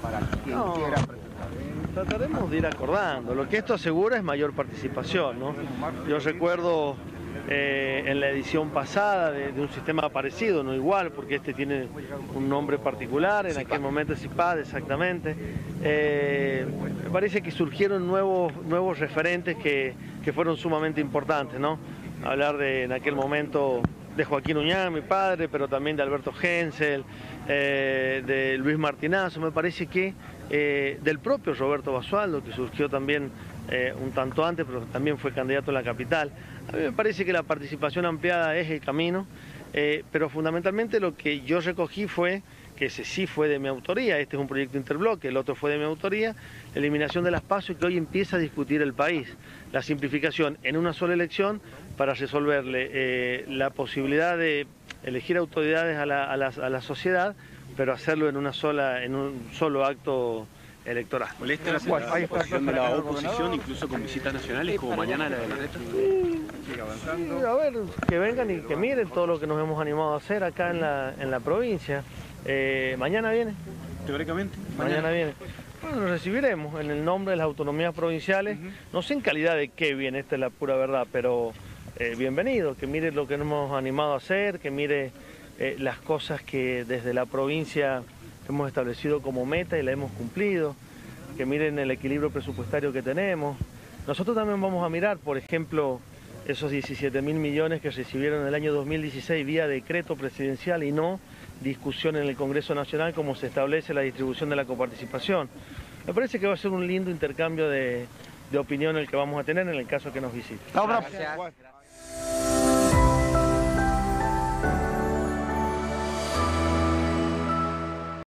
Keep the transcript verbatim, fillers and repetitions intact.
para quien no, quiera presentar. Trataremos de ir acordando. Lo que esto asegura es mayor participación, ¿no? Yo recuerdo eh, en la edición pasada de, de un sistema parecido, no igual, porque este tiene un nombre particular, en aquel momento C I P A D, exactamente. Eh, me parece que surgieron nuevos, nuevos referentes que, que fueron sumamente importantes, ¿no? Hablar de, en aquel momento, de Joaquín Uñán, mi padre, pero también de Alberto Hensel, eh, de Luis Martinazo, me parece que eh, del propio Roberto Basualdo, que surgió también eh, un tanto antes, pero también fue candidato a la capital. A mí me parece que la participación ampliada es el camino, eh, pero fundamentalmente lo que yo recogí fue, que ese sí fue de mi autoría, este es un proyecto interbloque, el otro fue de mi autoría, la eliminación de las PASO y que hoy empieza a discutir el país, la simplificación en una sola elección para resolverle eh, la posibilidad de elegir autoridades a la, a, la, a la sociedad, pero hacerlo en una sola, en un solo acto electoral. ¿Molesta la participación de la oposición, incluso con visitas nacionales, como mañana la de la Reta? Sí, sí, a ver, que vengan y que miren todo lo que nos hemos animado a hacer acá en la, en la provincia. Eh, mañana viene. Teóricamente. Mañana, mañana viene. Bueno, nos recibiremos en el nombre de las autonomías provinciales, uh-huh. No sé en calidad de qué viene, esta es la pura verdad, pero eh, bienvenido, que mire lo que nos hemos animado a hacer, que mire eh, las cosas que desde la provincia hemos establecido como meta y la hemos cumplido, que miren el equilibrio presupuestario que tenemos. Nosotros también vamos a mirar, por ejemplo, esos diecisiete mil millones que recibieron en el año dos mil dieciséis vía decreto presidencial y no discusión en el Congreso Nacional como se establece la distribución de la coparticipación. Me parece que va a ser un lindo intercambio de, de opinión el que vamos a tener en el caso que nos visite. No, gracias.